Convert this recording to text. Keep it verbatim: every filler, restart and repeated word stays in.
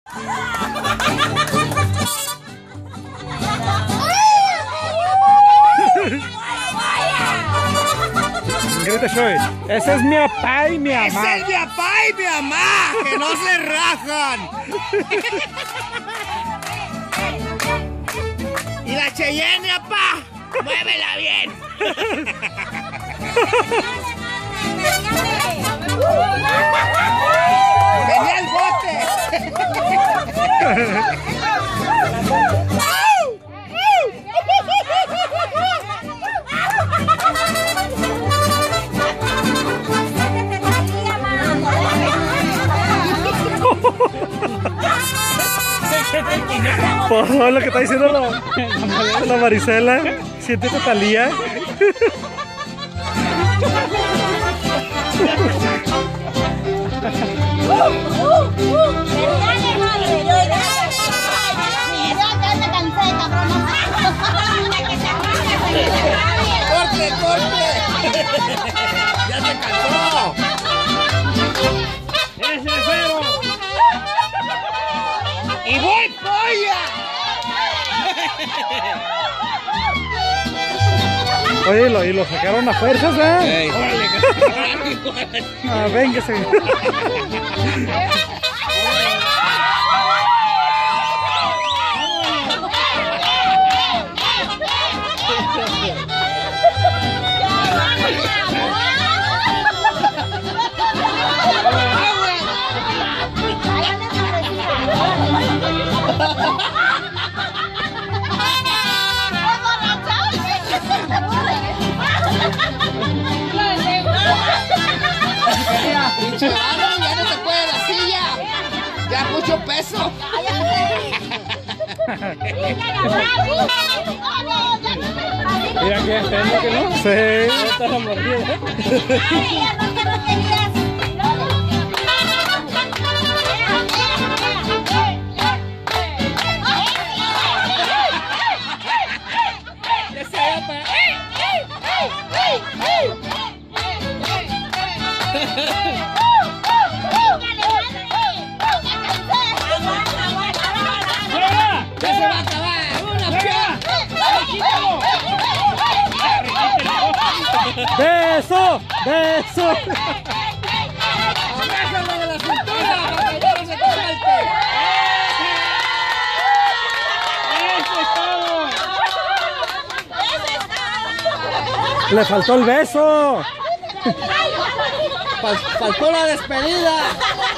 Grita, Shoy. Ese es mi papá y mi mamá. Ese es mi papá y mi mamá. Que no se rajan. Y la Cheyenne, papá. Muévela bien. Venía el bote. Por favor, lo que está diciendo la, la Marisela. Siéntete, Talía. ¡Corte, corte! ¡Ya se cansó! ¡Ese cero! ¡Y voy, polla! Oye, lo, y lo sacaron a fuerzas, ¿eh? Ah, véngase. ¡Pinche mano! ¡Ya no se puede la silla! ¡Ya mucho peso! Mira que esperando que no. Sí. Ya está la mordida. ¡Ya se va a acabar! ¡Una pia! ¡Beso! ¡Beso! ¡Déjalo de la cintura para que ya no se te salte! ¡Eso es todo! ¡Le faltó el beso! Faltó la despedida.